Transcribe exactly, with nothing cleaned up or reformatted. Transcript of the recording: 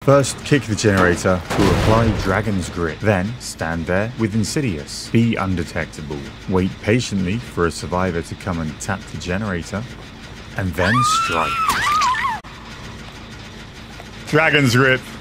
First, kick the generator to apply Dragon's Grip. Then, stand there with Insidious. Be undetectable. Wait patiently for a survivor to come and tap the generator, and then strike. Dragon's Grip.